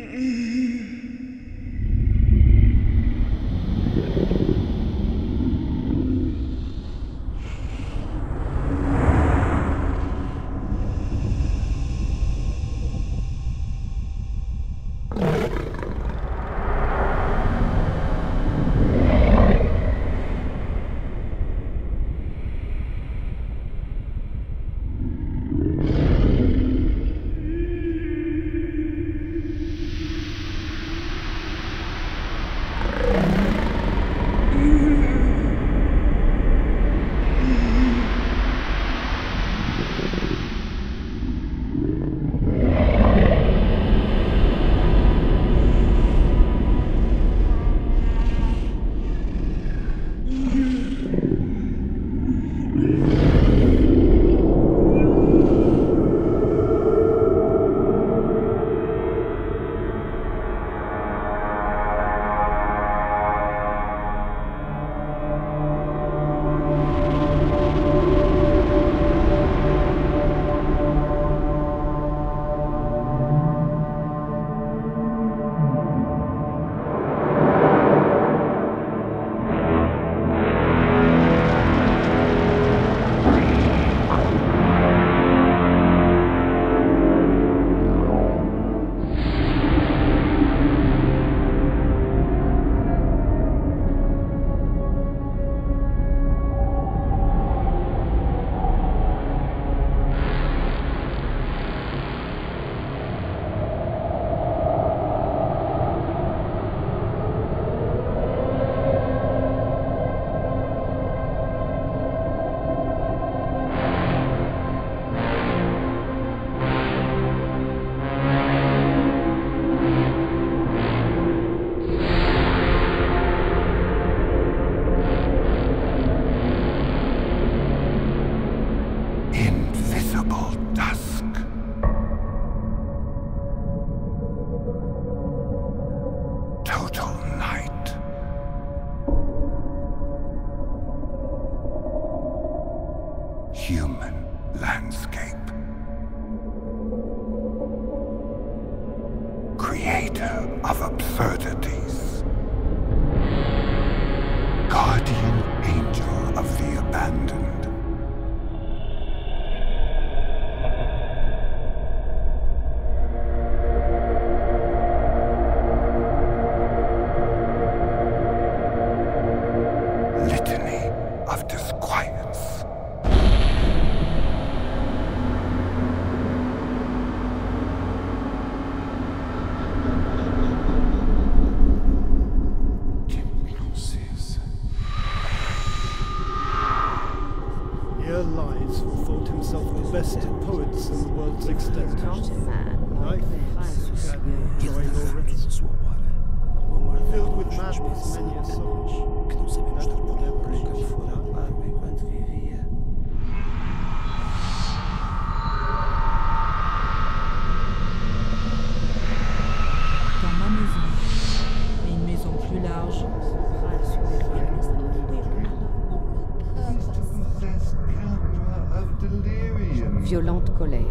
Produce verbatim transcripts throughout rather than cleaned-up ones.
Violente colère.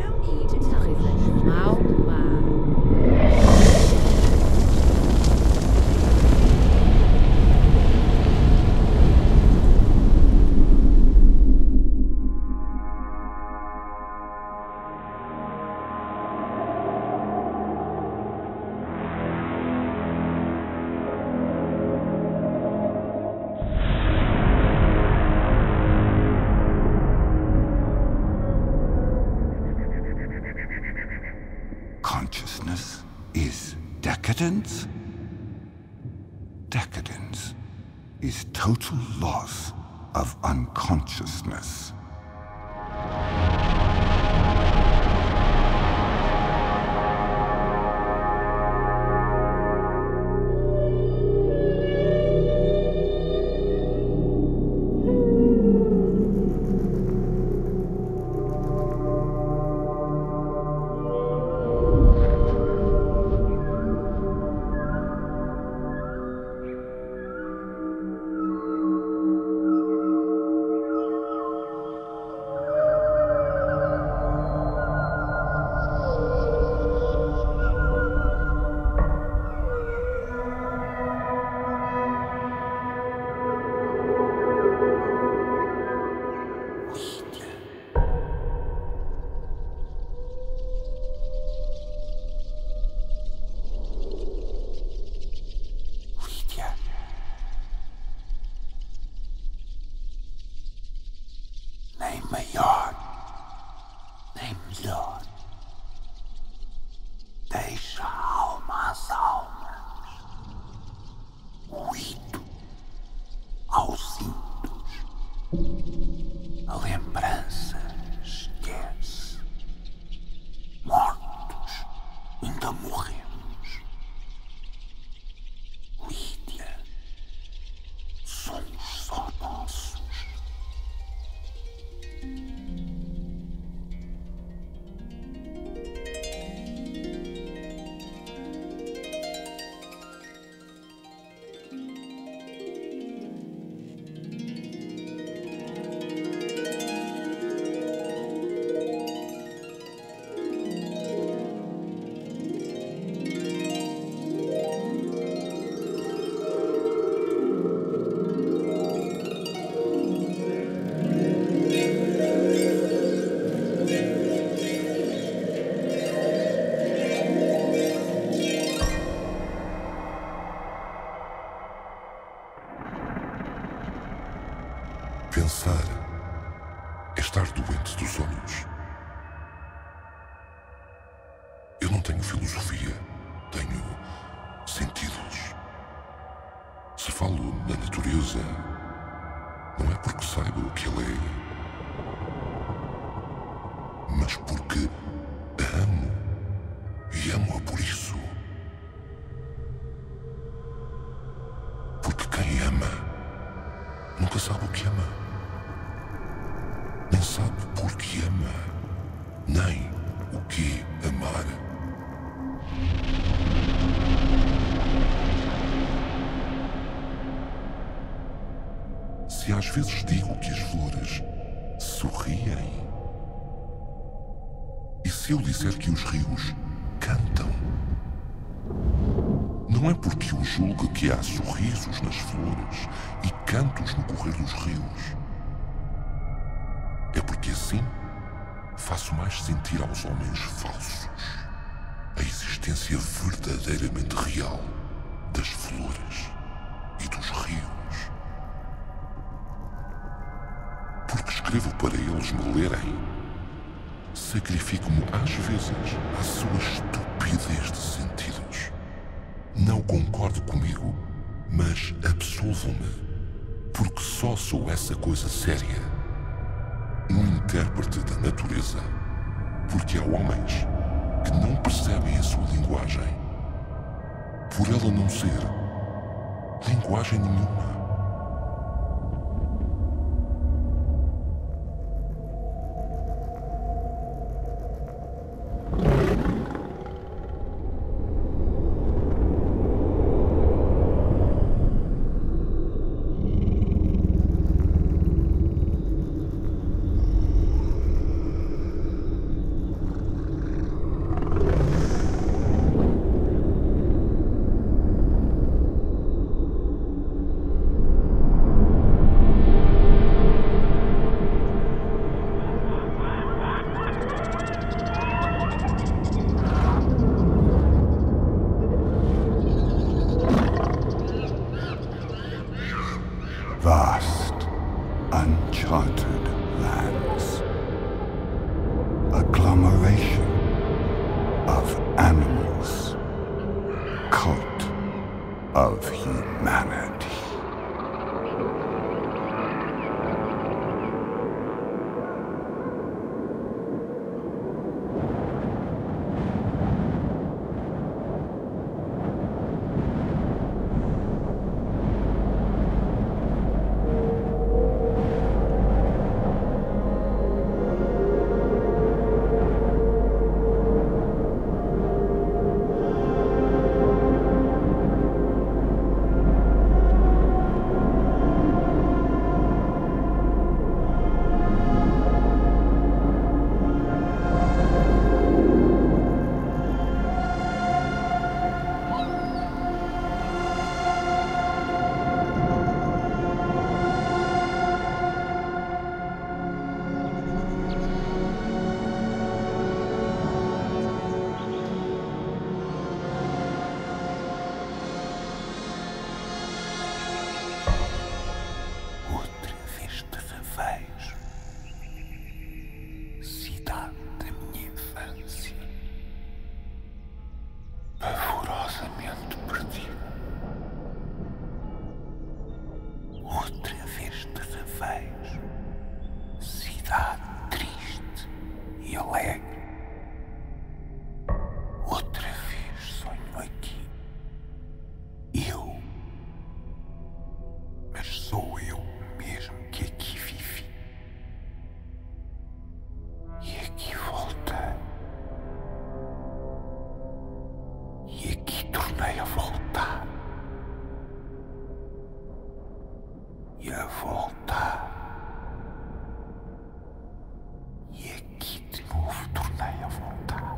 Très mal, mal. Decadence? Decadence is total loss of unconsciousness. deixa alma às almas, ouído aos índios. A lembrança esquece. Mortos, ainda morremos. Lídia, somos só nossos. Pensar é estar doente dos olhos. Eu não tenho filosofia, tenho sentidos. Se falo na natureza, não é porque saiba o que ela é, mas porque a amo e amo-a por isso. Porque quem ama nunca sabe o que ama. Nem sabe por que ama, nem o que amar. Se às vezes digo que as flores sorriem, e se eu disser que os rios cantam, não é porque eu julgo que há sorrisos nas flores e cantos no correr dos rios. É porque assim faço mais sentir aos homens falsos a existência verdadeiramente real das flores e dos rios. Porque escrevo para eles me lerem, sacrifico-me às vezes à sua estupidez de sentidos. Não concordo comigo, mas absolvo-me, porque só sou essa coisa séria. Um intérprete da natureza, porque há homens que não percebem a sua linguagem, por ela não ser linguagem nenhuma. Vast, uncharted lands. Agglomeration of animals. Cult of humanity. casamento perdido. Outra vez de revés, cidade triste e alegre. Outra vez sonho aqui. Eu. Mas sou eu mesmo que aqui vivi. E aqui voltei. E aqui tornei a voltar. E a voltar. E aqui de novo tornei a voltar.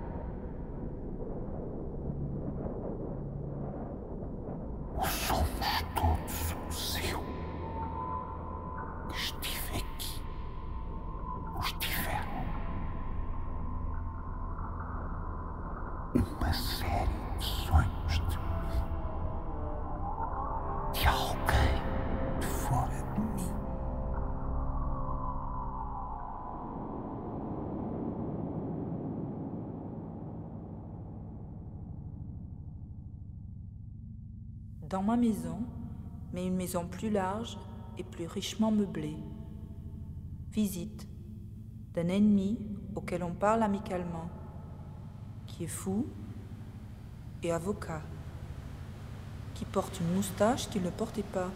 O somos todos o seu. Que estive aqui. O estiveram. Uma série de sonhos de mim. De alguém de fora de mim. Dans ma maison, mais une maison plus large et plus richement meublée. Visite d'un ennemi auquel on parle amicalement, qui est fou et avocat, qui porte une moustache qu'il ne portait pas.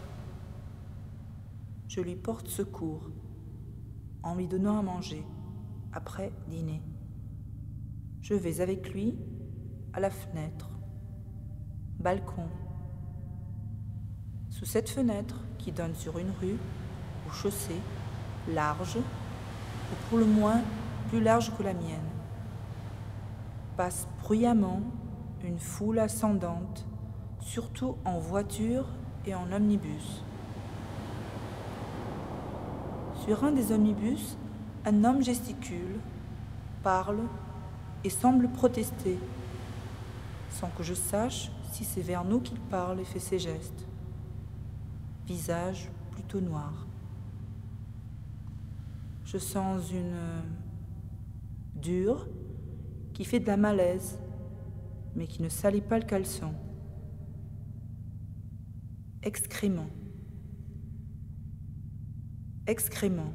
Je lui porte secours en lui donnant à manger après dîner. Je vais avec lui à la fenêtre, balcon. Sous cette fenêtre qui donne sur une rue ou chaussée large, ou pour le moins plus large que la mienne, passe bruyamment une foule ascendante, surtout en voiture et en omnibus. Sur un des omnibus, un homme gesticule, parle et semble protester, sans que je sache si c'est vers nous qu'il parle et fait ses gestes. Visage plutôt noir. Je sens une euh, dure qui fait de la malaise, mais qui ne salit pas le caleçon. Excrément. Excrément.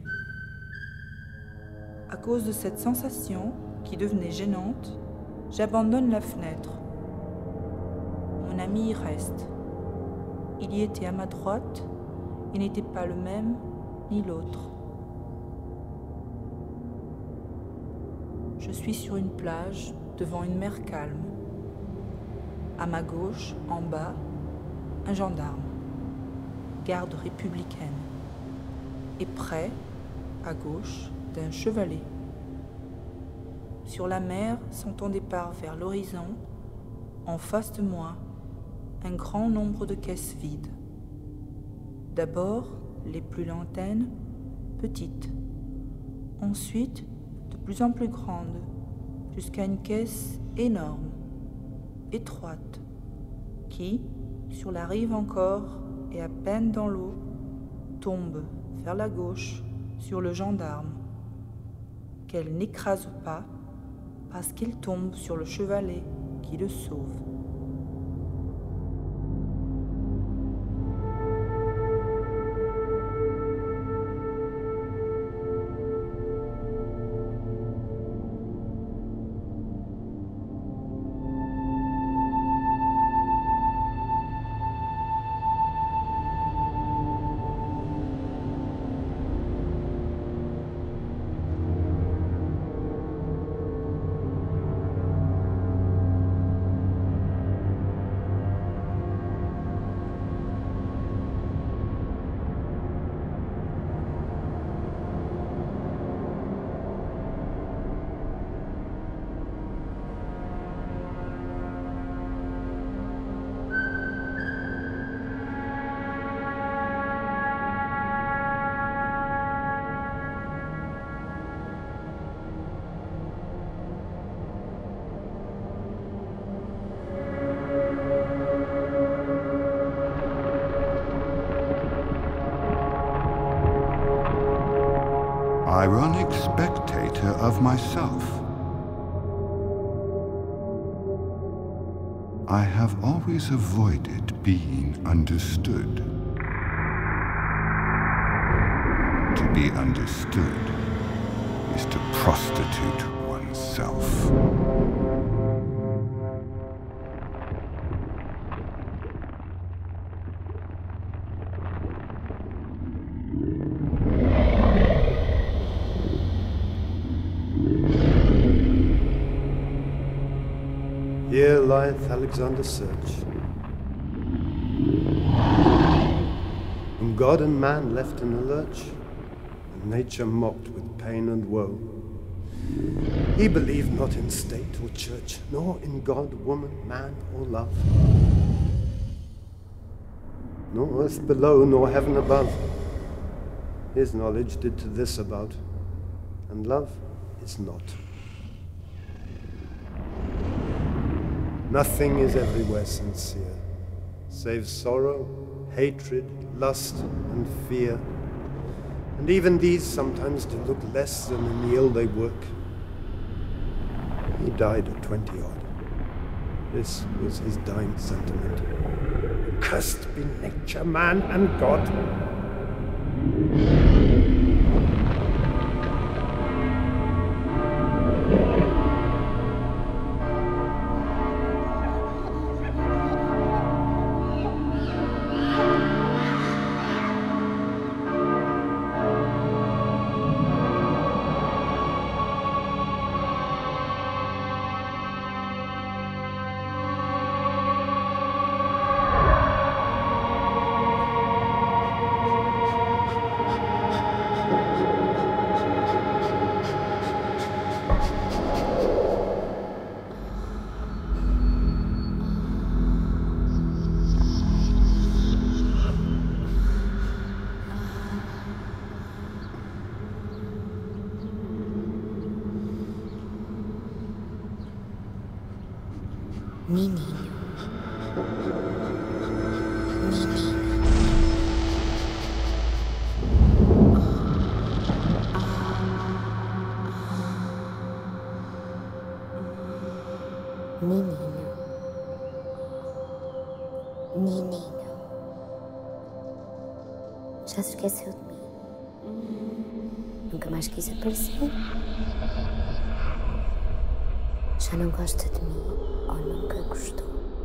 À cause de cette sensation qui devenait gênante, j'abandonne la fenêtre. Mon ami y reste. Il y était à ma droite et n'était pas le même ni l'autre. Je suis sur une plage devant une mer calme. À ma gauche, en bas, un gendarme, garde républicaine. Et près, à gauche, d'un chevalet. Sur la mer, sans ton départ vers l'horizon, en face de moi, un grand nombre de caisses vides. D'abord, les plus lointaines, petites. Ensuite, de plus en plus grandes, jusqu'à une caisse énorme, étroite, qui, sur la rive encore et à peine dans l'eau, tombe vers la gauche sur le gendarme, qu'elle n'écrase pas parce qu'il tombe sur le chevalet qui le sauve. Ironic spectator of myself. I have always avoided being understood. To be understood is to prostitute oneself. Here lieth Alexander's search, whom God and man left in a lurch, and nature mocked with pain and woe. He believed not in state or church, nor in God, woman, man, or love, nor earth below, nor heaven above. His knowledge did to this about, and love is not. Nothing is everywhere sincere, save sorrow, hatred, lust, and fear. And even these sometimes do look less than in the ill they work. He died at twenty odd. This was his dying sentiment. Cursed be nature, man, and God. Menino. Menino. Menino. Menino. Já se esqueceu de mim? Nunca mais quis aparecer? Já não gosta de mim? Ou nunca gostou?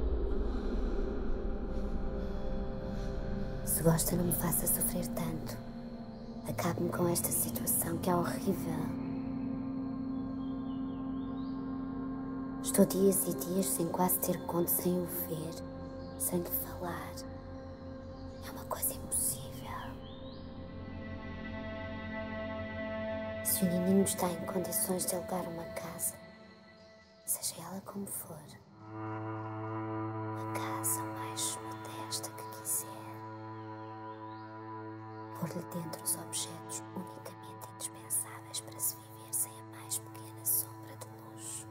Se gosta, não me faça sofrer tanto. Acabe-me com esta situação que é horrível. Estou dias e dias sem quase ter conto, sem o ver, sem lhe falar. É uma coisa impossível. Se o Nininho está em condições de alugar uma casa, seja ela como for, a casa mais modesta que quiser, pôr-lhe dentro os objetos unicamente indispensáveis para se viver sem a mais pequena sombra de luxo.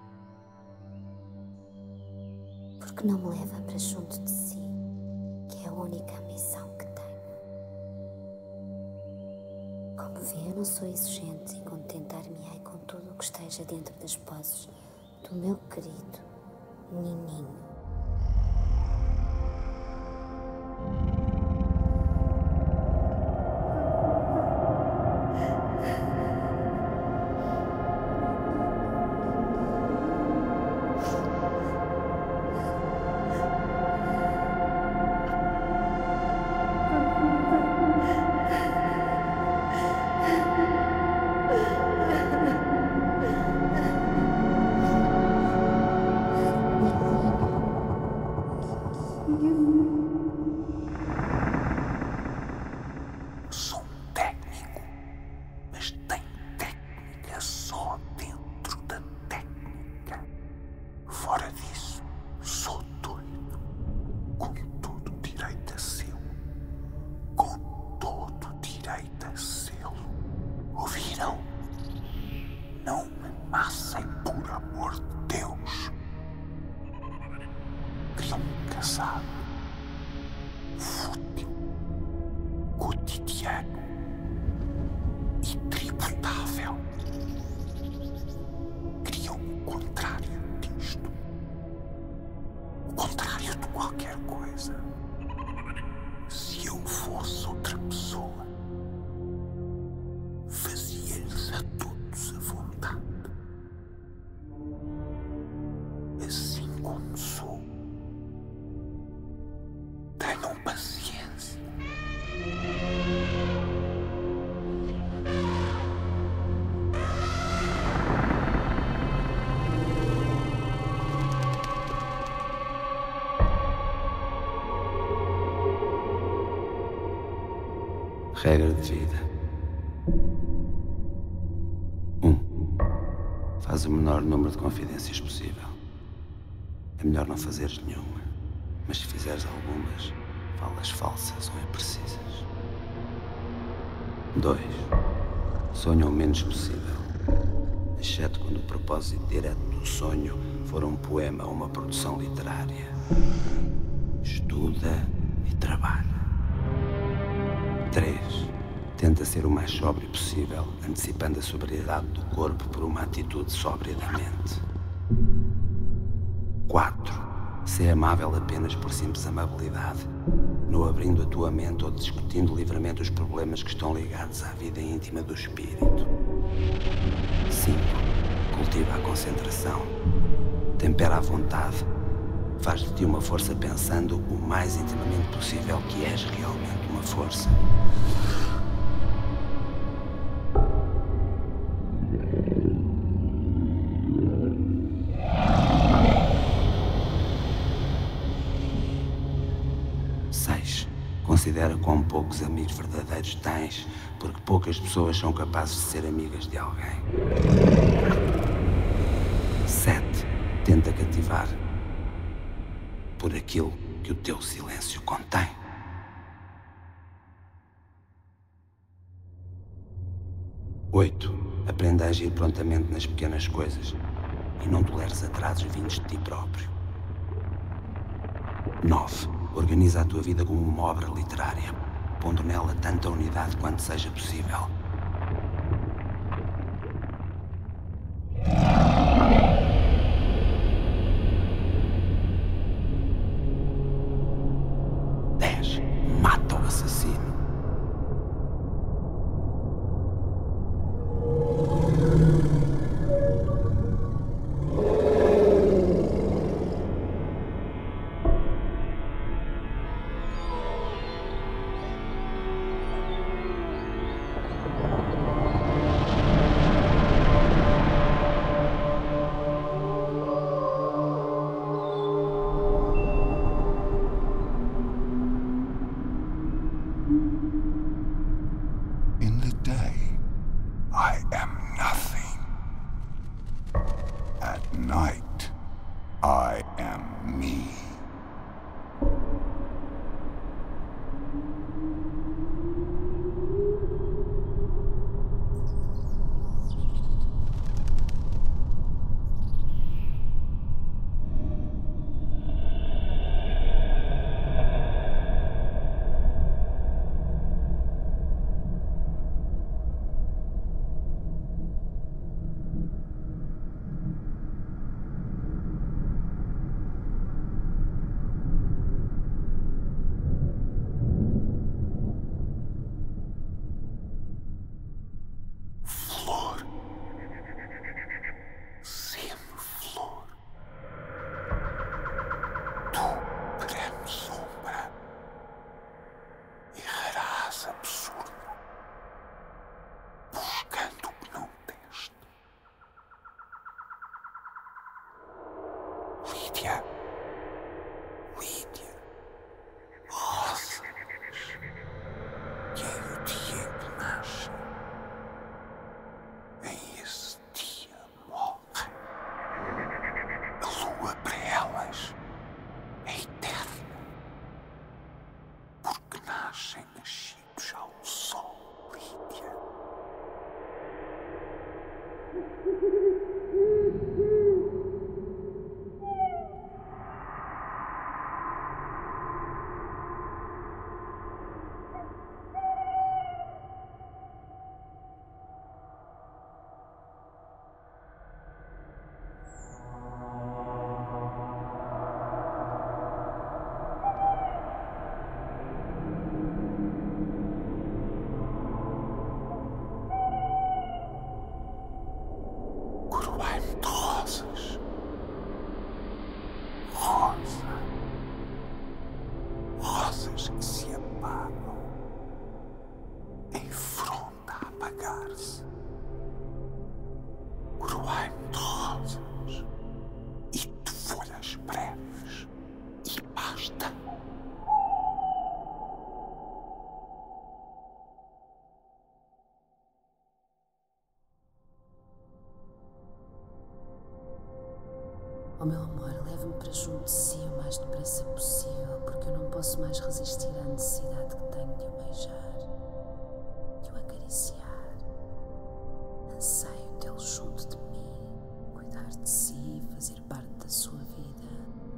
Porque não me leva para junto de si, que é a única ambição que tenho. Como vê, eu não sou exigente e contentar-me-ei com tudo o que esteja dentro das posses do meu querido Nininho. contrário de qualquer coisa. Se eu fosse outra pessoa, fazia-lhes a todos a vontade. Assim como sou. Tenham paciência. Regra de vida. um. Faz o menor número de confidências possível. É melhor não fazeres nenhuma, mas se fizeres algumas, falas falsas ou imprecisas. dois. Sonha o menos possível, exceto quando o propósito direto do sonho for um poema ou uma produção literária. Estuda e trabalha. três. Tenta ser o mais sóbrio possível, antecipando a sobriedade do corpo por uma atitude sóbria da mente. quatro. Ser amável apenas por simples amabilidade, não abrindo a tua mente ou discutindo livremente os problemas que estão ligados à vida íntima do espírito. cinco. Cultiva a concentração. Tempera a vontade. Faz de ti uma força pensando o mais intimamente possível que és realmente uma força. seis. Considera quão poucos amigos verdadeiros tens, porque poucas pessoas são capazes de ser amigas de alguém. sete. Tenta cativar por aquilo que o teu silêncio contém. oito. Aprenda a agir prontamente nas pequenas coisas e não toleres atrasos vindos de ti próprio. nove. Organiza a tua vida como uma obra literária, pondo nela tanta unidade quanto seja possível. dez. Mata o assassino. que se apagam, em fronda a apagar-se. Coroai de rosas e de folhas breves, e basta. Oh, meu amor, leve-me para junto de si o mais depressa possível, porque eu não posso mais resistir à necessidade que tenho de o beijar, de o acariciar. Anseio tê-lo junto de mim, cuidar de si, fazer parte da sua vida.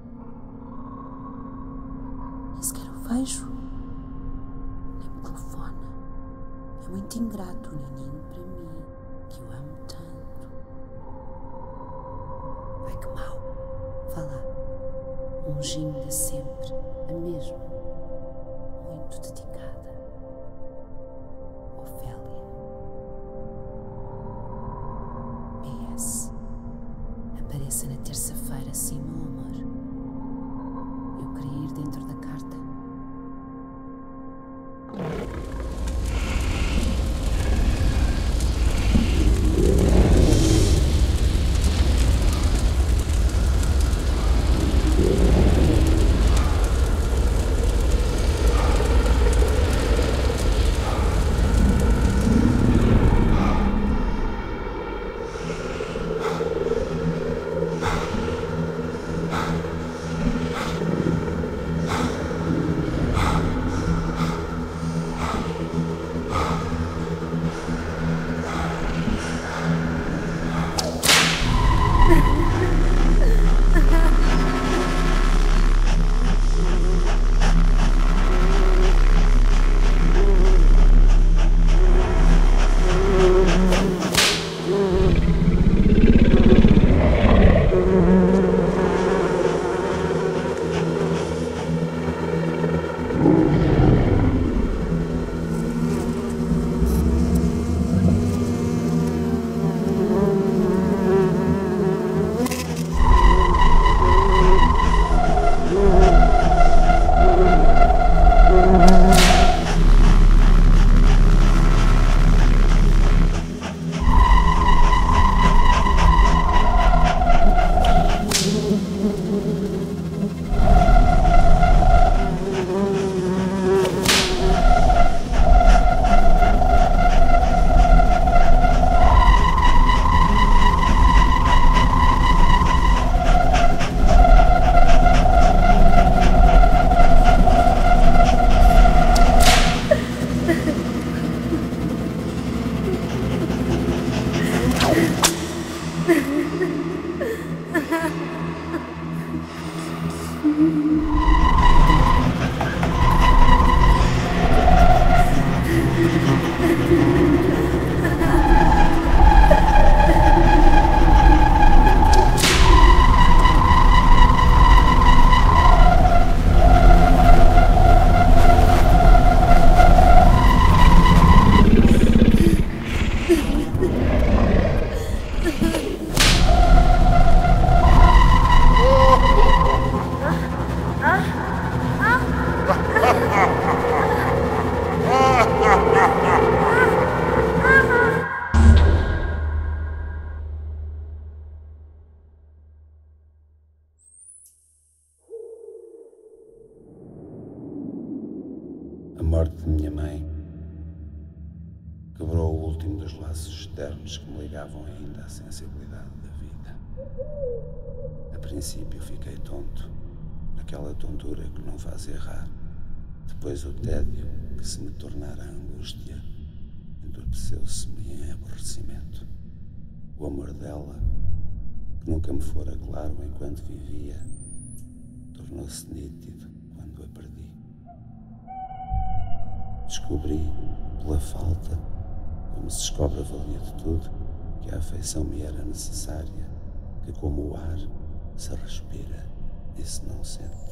Nem sequer o vejo, nem me telefona. É muito ingrato o nininho para mim, que o amo tanto. Ai, que mau. Vá lá, um beijinho de sempre, a mesma, muito dedicada, Ofélia. P S. Apareça na terça-feira, sim, meu amor. Eu queria ir dentro da carta. A morte de minha mãe quebrou o último dos laços externos que me ligavam ainda à sensibilidade da vida. A princípio fiquei tonto, naquela tontura que não faz errar. Depois o tédio, que se me tornara angústia, entorpeceu-se-me em aborrecimento. O amor dela, que nunca me fora claro enquanto vivia, tornou-se nítido quando a perdi. Descobri, pela falta, como se descobre a valia de tudo, que a afeição me era necessária, que como o ar se respira e se não sente.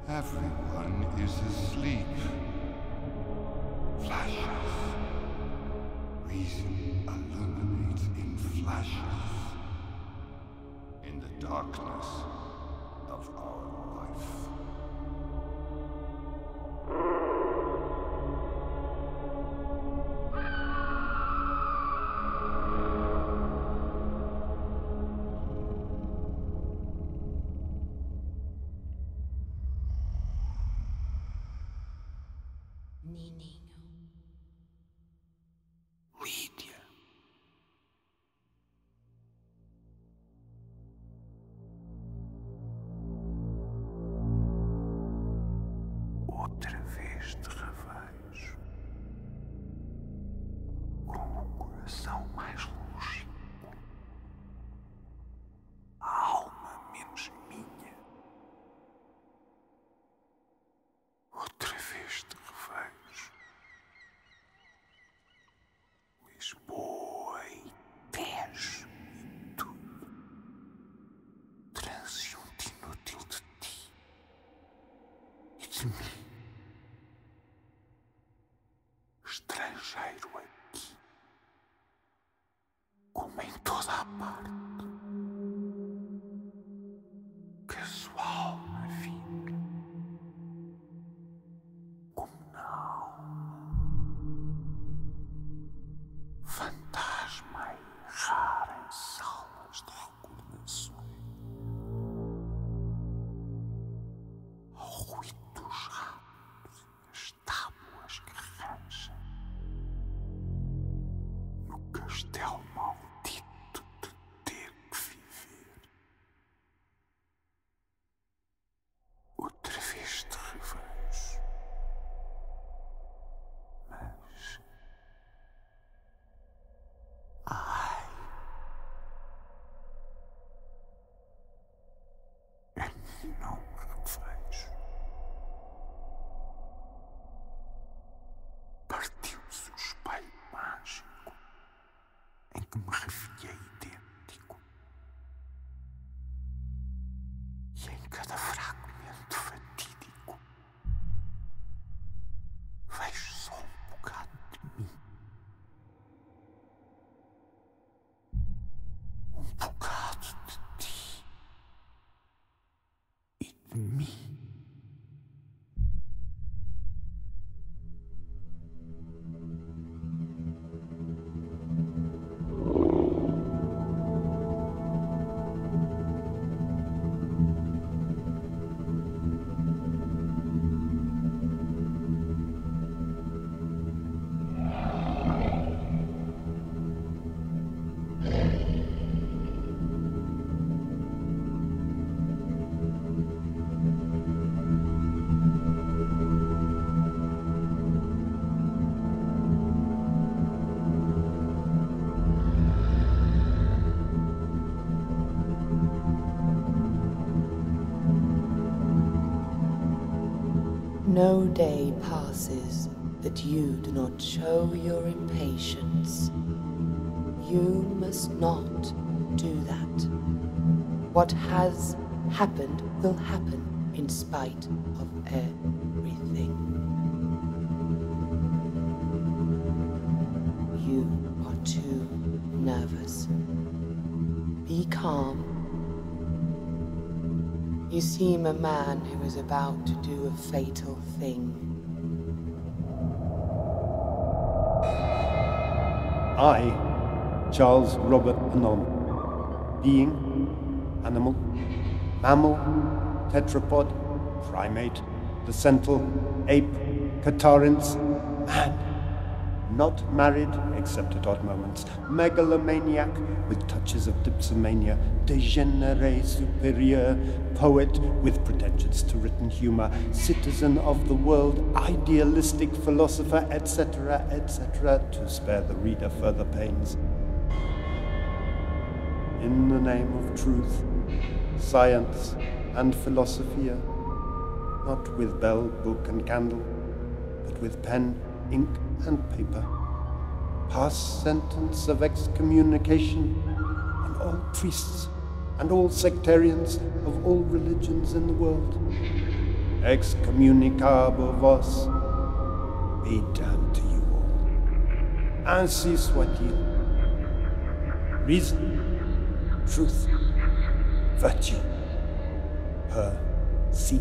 Everyone is asleep. Flashes. Reason illuminates in flashes. In the darkness of our life. Outra vez te revejo, com o coração mais longínquo, a alma menos minha. Outra vez te revejo, Lisboa e Tejo e tudo, transeunte inútil de ti e de mim. Estrangeiro aqui, como em toda a parte, casual na vida, como na alma, fantasma a errar em salas de recordações, ao ruído dos ratos e das tábuas que rangem. Castelo maldito de ter que viver. Outra vez te revejo. Mas... ai... a mim não me revejo. Partiu-se o espelho mágico em que me revelhei idêntico, e em cada fragmento fatídico vejo só um bocado de mim, um bocado de ti e de mim. No day passes that you do not show your impatience. You must not do that. What has happened will happen in spite of everything. You are too nervous. Be calm. You seem a man who is about to do a fatal thing. I, Charles Robert Anon, being, animal, mammal, tetrapod, primate, placental, ape, catarrhins, man, not married except at odd moments, megalomaniac with touches of dipsomania, degeneré superior, poet with pretensions to written humor, citizen of the world, idealistic philosopher, et cetera, et cetera, to spare the reader further pains. In the name of truth, science, and philosophia, not with bell, book, and candle, but with pen, ink, and paper, pass sentence of excommunication on all priests and all sectarians of all religions in the world, excommunicabo vos, be damned to you all. Ainsi soit-il. Reason, truth, virtue, per si.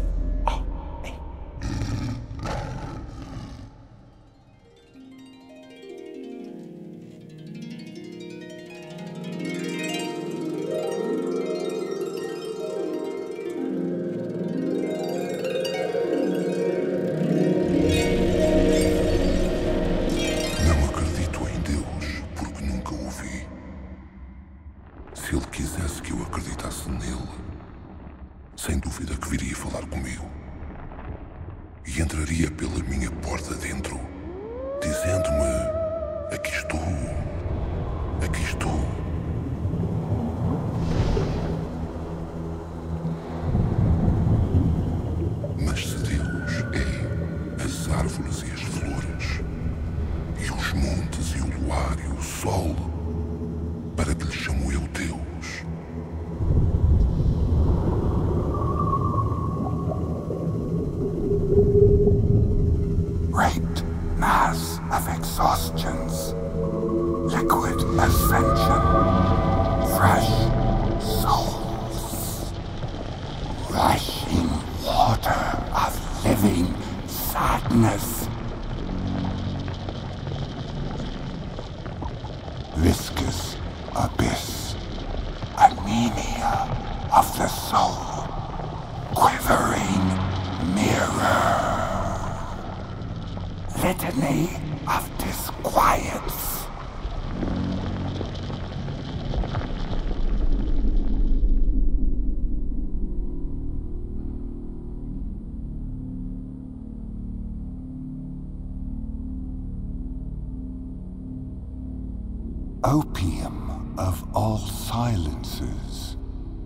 Opium of all silences,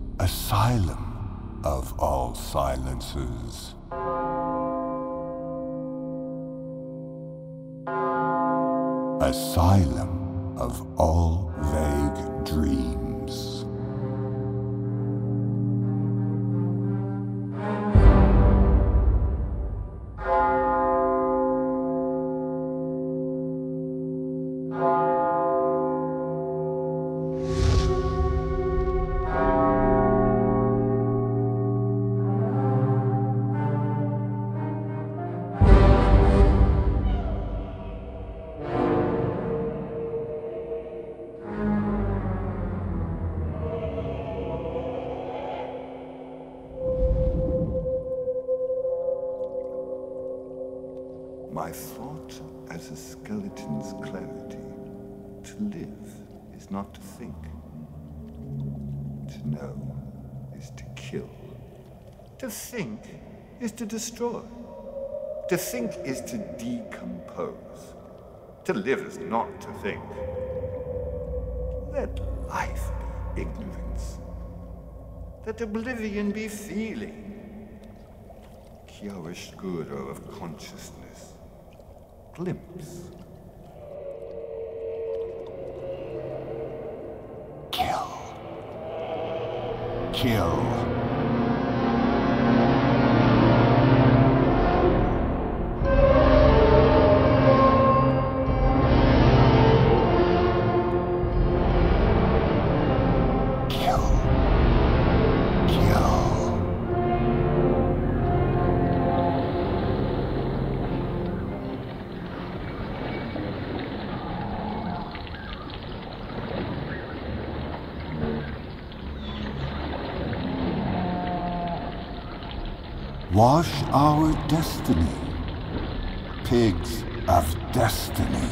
asylum of all silences. Asylum of all vague dreams. My thought as a skeleton's clarity. To live is not to think. To know is to kill. To think is to destroy. To think is to decompose. To live is not to think. Let life be ignorance. Let oblivion be feeling. Chiaroscuro of consciousness. Glimpse. Kill. Kill. Wash our destiny, pigs of destiny.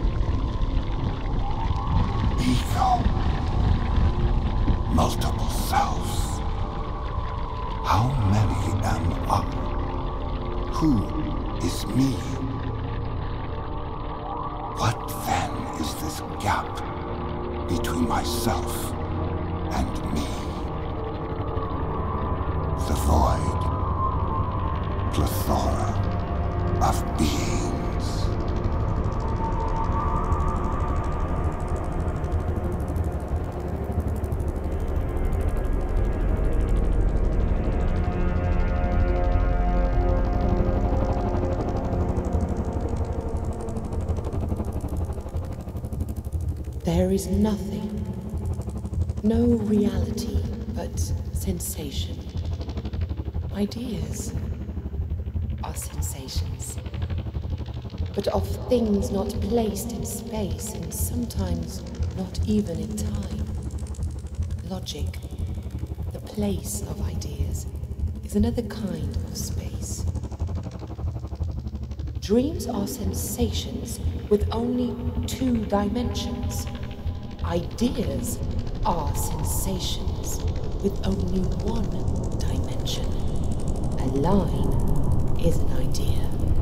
Multiple selves. How many am I? Who is me? What then is this gap between myself and me? The void, plethora of beings. There is nothing, no reality but sensation. Ideas are sensations, but of things not placed in space and sometimes not even in time. Logic, the place of ideas, is another kind of space. Dreams are sensations with only two dimensions. Ideas are sensations with only one dimension. A line is an idea.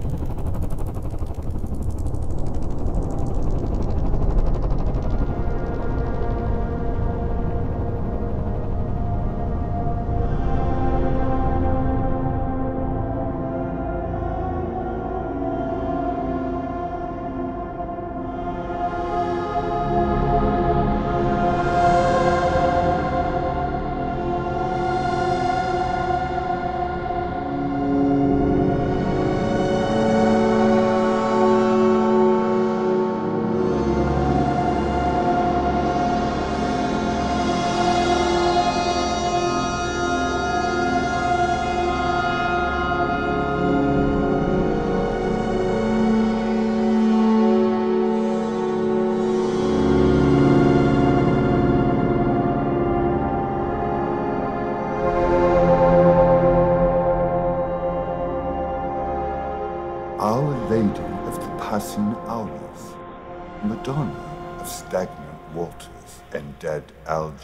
Madonna of stagnant waters and dead algae.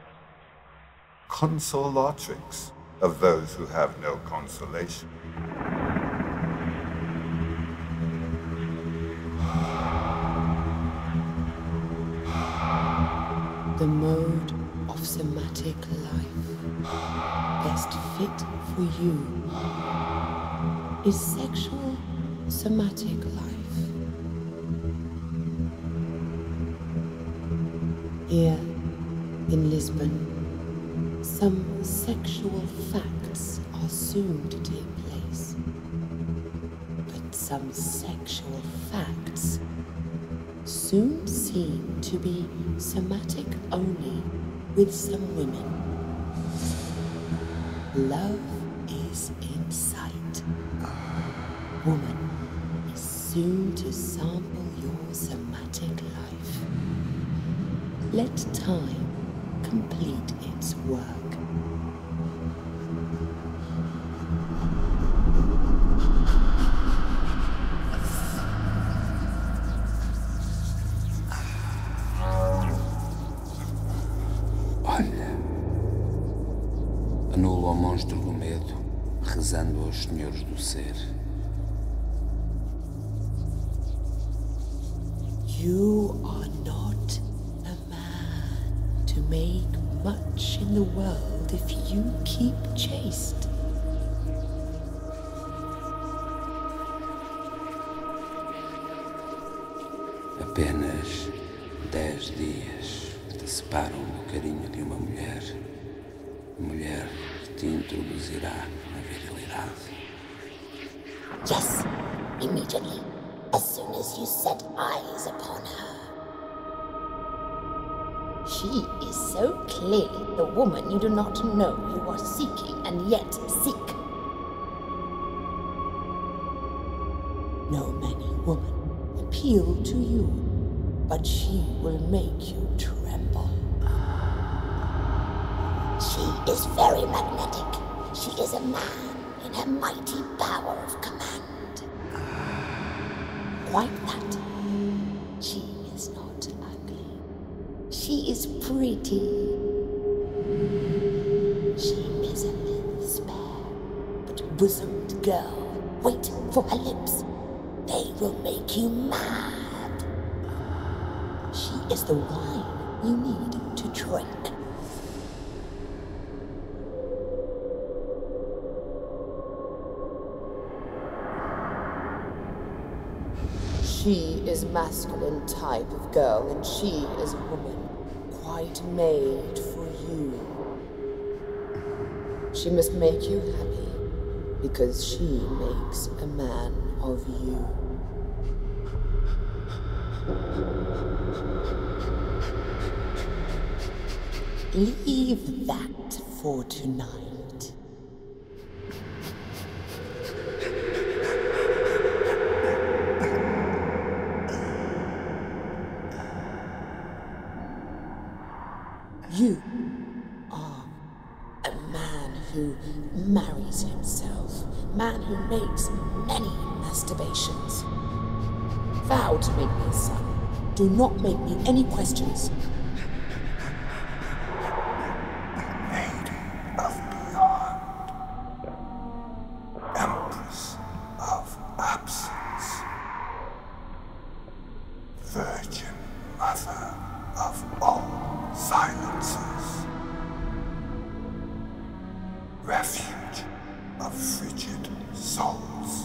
Consolatrix of those who have no consolation. The mode of somatic life best fit for you is sexual somatic life. Here in Lisbon, some sexual facts are soon to take place, but some sexual facts soon seem to be somatic only with some women. Love is in sight. Woman is soon to sample your somatic life. Let time complete its work. Olha, anulo ao monstro do medo, rezando aos senhores do ser. You are not a man to make much in the world if you keep chaste. Apenas dez dias te separam do carinho de uma mulher. Mulher que te introduzirá na virilidade. Yes, immediately, as soon as you set eyes upon her. She is so clearly the woman you do not know you are seeking and yet seek. No many woman appeal to you, but she will make you tremble. She is very magnetic. She is a man in her mighty power of command. Quite that. She is not ugly. She is pretty. bosomed girl. Wait for her lips. They will make you mad. She is the wine you need to drink. She is masculine type of girl, and she is a woman, quite made for you. She must make you happy, because she makes a man of you. Leave that for tonight. You are a man who marries himself, man who makes many masturbations. Vow to make me a son. Do not make me any questions. Lady of beyond, Empress of absence, Virgin Mother of all silences, refuge of frigid souls.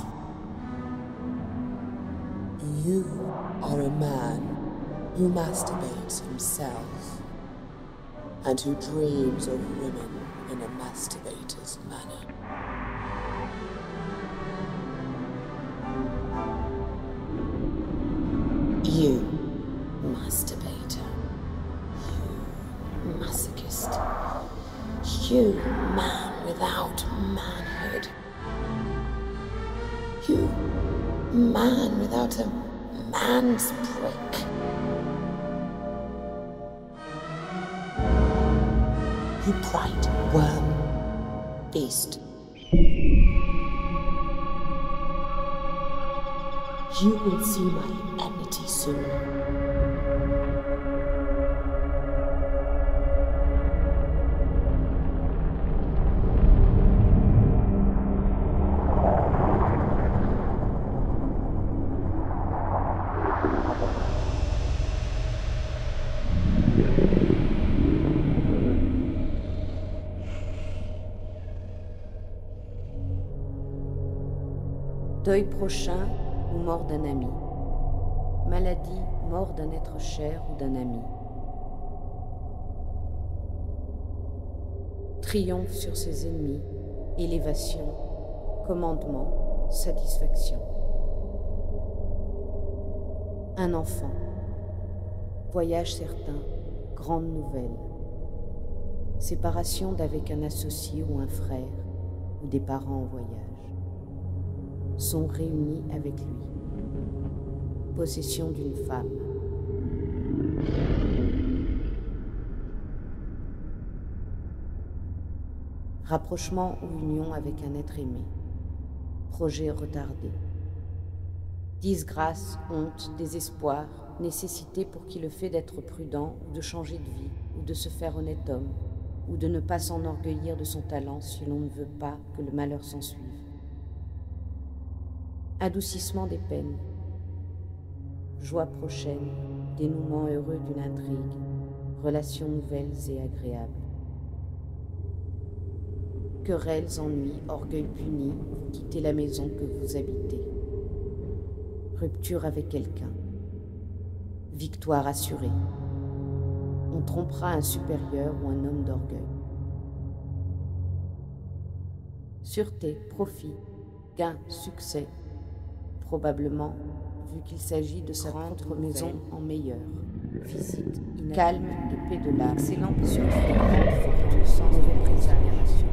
You are a man who masturbates himself and who dreams of women in a masturbator's manner. You, masturbator. You, masochist. You, man without manhood. You, man without a man's prick. You bright worm, beast. You will see my enmity soon. Deuil prochain ou mort d'un ami. Maladie, mort d'un être cher ou d'un ami. Triomphe sur ses ennemis, élévation, commandement, satisfaction. Un enfant, voyage certain, grande nouvelle. Séparation d'avec un associé ou un frère, ou des parents en voyage. Sont réunis avec lui. Possession d'une femme. Rapprochement ou union avec un être aimé. Projet retardé. Disgrâce, honte, désespoir, nécessité pour qui le fait d'être prudent ou de changer de vie ou de se faire honnête homme ou de ne pas s'enorgueillir de son talent si l'on ne veut pas que le malheur s'en suive. Adoucissement des peines, joie prochaine, dénouement heureux d'une intrigue, relations nouvelles et agréables. Querelles, ennuis, orgueil puni, vous quittez la maison que vous habitez. Rupture avec quelqu'un. Victoire assurée. On trompera un supérieur ou un homme d'orgueil. Sûreté, profit, gain, succès. Probablement, vu qu'il s'agit de sa propre maison en meilleure. Visite, calme et paix de l'âme. Excellente sur grande fortune sans mauvais présages.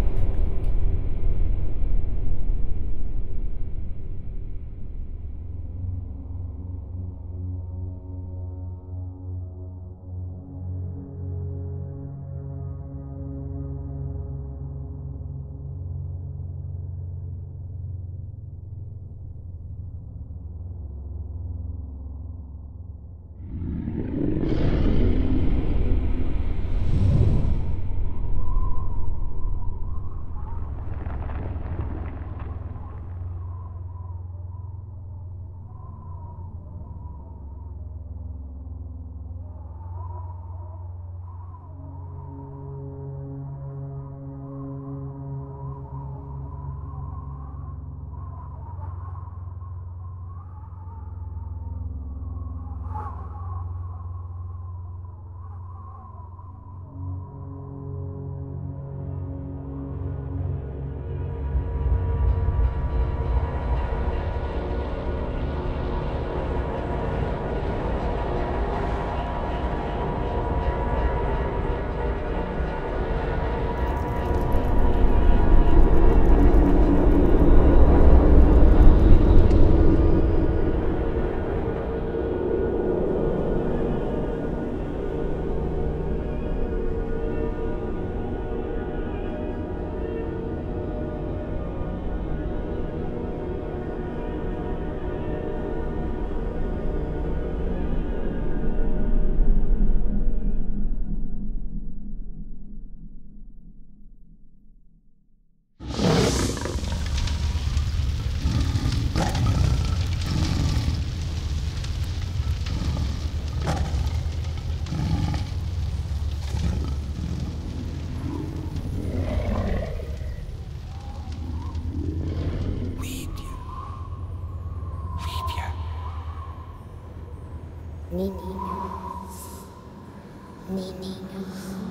Nininho. Nininho.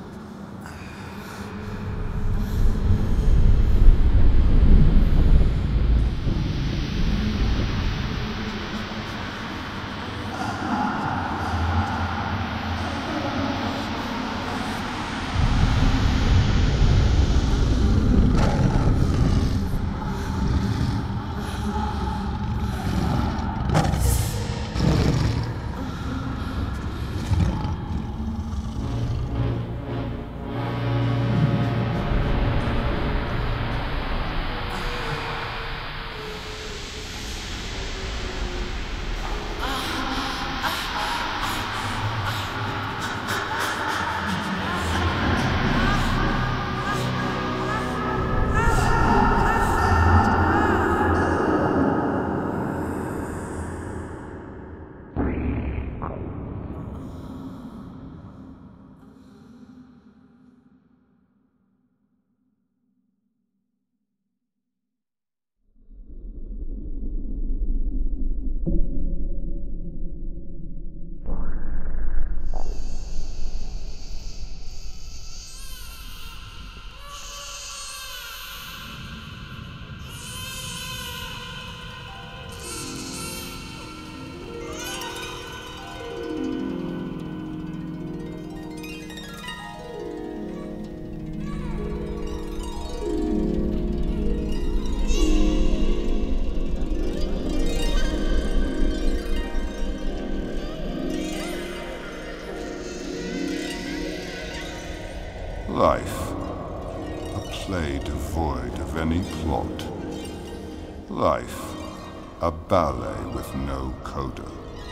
Life, a play devoid of any plot. Life, a ballet with no coda.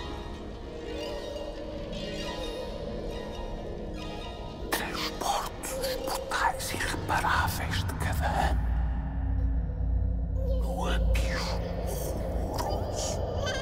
Transportes portais irreparáveis de cada ano. No abismo rumoroso.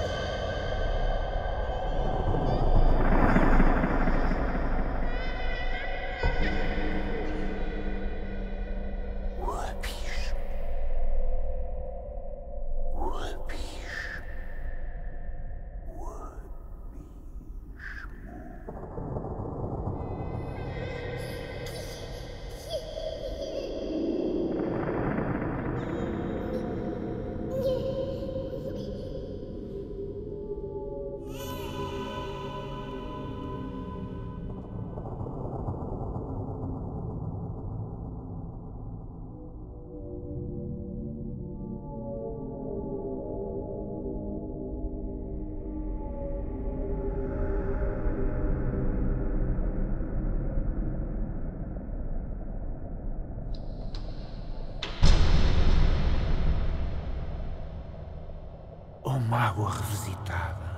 Oh, mágoa revisitada.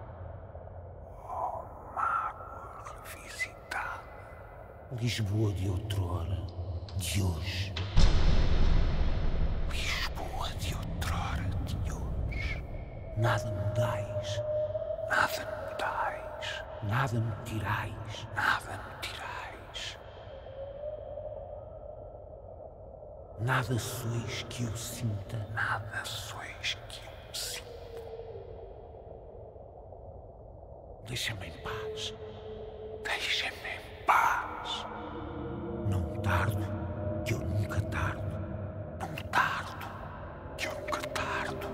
Oh, mágoa revisitada. Lisboa de outrora, de hoje. Lisboa de outrora, de hoje. Nada me dais, nada me dais, nada me tirais, nada me tirais. Nada sois que eu sinta, nada sois que eu sinta. Deixa-me em paz. Deixa-me em paz. Não tardo, que eu nunca tardo. Não tardo, que eu nunca tardo.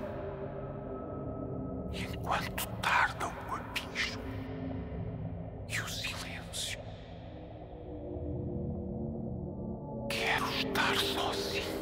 E enquanto tarda o abismo e o silêncio, quero estar sozinho.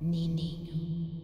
Nininho.